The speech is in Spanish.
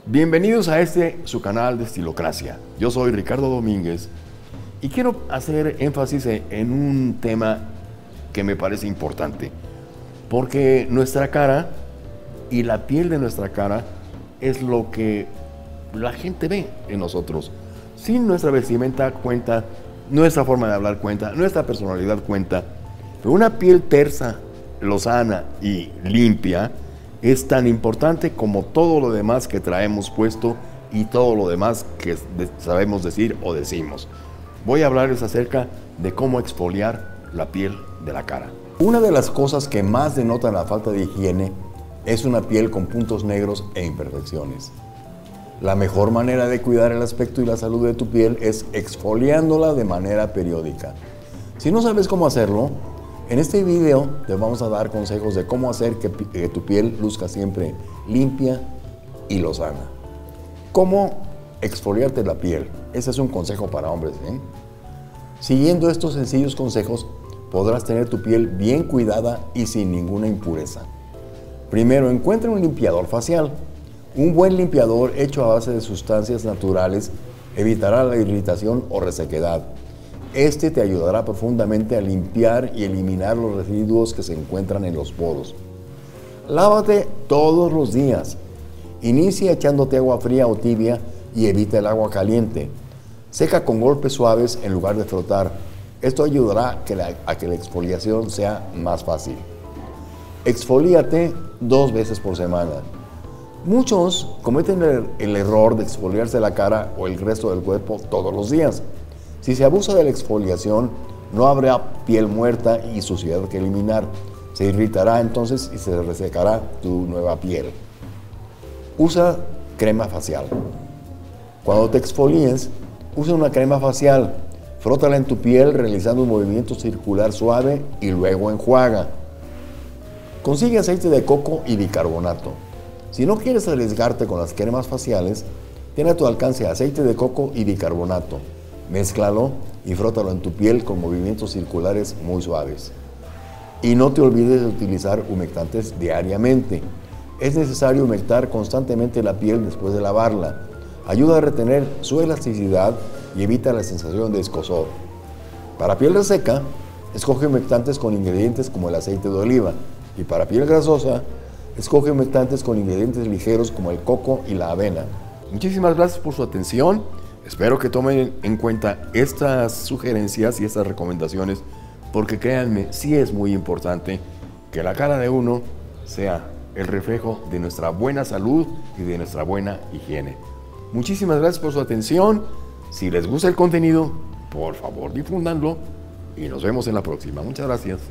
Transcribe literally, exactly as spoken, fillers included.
Bienvenidos a este, su canal de Estilocracia. Yo soy Ricardo Domínguez y quiero hacer énfasis en un tema que me parece importante, porque nuestra cara y la piel de nuestra cara es lo que la gente ve en nosotros. Sin nuestra vestimenta cuenta, nuestra forma de hablar cuenta, nuestra personalidad cuenta, pero una piel tersa, lozana y limpia es tan importante como todo lo demás que traemos puesto y todo lo demás que sabemos decir o decimos. Voy a hablarles acerca de cómo exfoliar la piel de la cara. Una de las cosas que más denotan la falta de higiene es una piel con puntos negros e imperfecciones. La mejor manera de cuidar el aspecto y la salud de tu piel es exfoliándola de manera periódica. Si no sabes cómo hacerlo, en este video te vamos a dar consejos de cómo hacer que, que tu piel luzca siempre limpia y lozana. ¿Cómo exfoliarte la piel? Ese es un consejo para hombres, ¿eh? Siguiendo estos sencillos consejos, podrás tener tu piel bien cuidada y sin ninguna impureza. Primero, encuentra un limpiador facial. Un buen limpiador hecho a base de sustancias naturales evitará la irritación o resequedad. Este te ayudará profundamente a limpiar y eliminar los residuos que se encuentran en los poros. Lávate todos los días. Inicia echándote agua fría o tibia y evita el agua caliente. Seca con golpes suaves en lugar de frotar. Esto ayudará a que la, a que la exfoliación sea más fácil. Exfolíate dos veces por semana. Muchos cometen el, el error de exfoliarse la cara o el resto del cuerpo todos los días. Si se abusa de la exfoliación, no habrá piel muerta y suciedad que eliminar. Se irritará entonces y se resecará tu nueva piel. Usa crema facial. Cuando te exfolies, usa una crema facial. Frótala en tu piel realizando un movimiento circular suave y luego enjuaga. Consigue aceite de coco y bicarbonato. Si no quieres arriesgarte con las cremas faciales, tiene a tu alcance aceite de coco y bicarbonato. Mézclalo y frótalo en tu piel con movimientos circulares muy suaves. Y no te olvides de utilizar humectantes diariamente. Es necesario humectar constantemente la piel después de lavarla. Ayuda a retener su elasticidad y evita la sensación de escozor. Para piel reseca, escoge humectantes con ingredientes como el aceite de oliva. Y para piel grasosa, escoge humectantes con ingredientes ligeros como el coco y la avena. Muchísimas gracias por su atención. Espero que tomen en cuenta estas sugerencias y estas recomendaciones, porque créanme, sí es muy importante que la cara de uno sea el reflejo de nuestra buena salud y de nuestra buena higiene. Muchísimas gracias por su atención. Si les gusta el contenido, por favor difúndanlo y nos vemos en la próxima. Muchas gracias.